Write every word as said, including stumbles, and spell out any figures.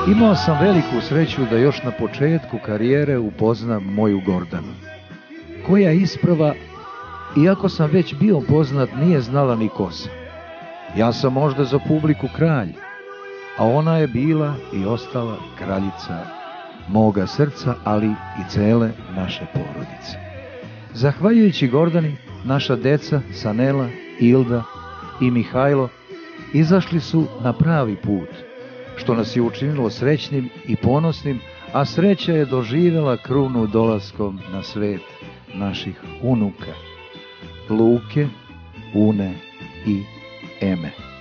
Imao sam veliku sreću da još na početku karijere upoznam moju Gordanu, koja isprva, iako sam već bio poznat, nije znala ni ko sam. Ja sam možda za publiku kralj, a ona je bila i ostala kraljica moga srca, ali i cele naše porodice. Zahvaljujući Gordani, naša deca, Sanela, Ilda i Mihajlo, izašli su na pravi put, što nas je učinilo srećnim i ponosnim, a sreća je doživjela krunu dolaskom na svet naših unuka, Luke, Une i Eme.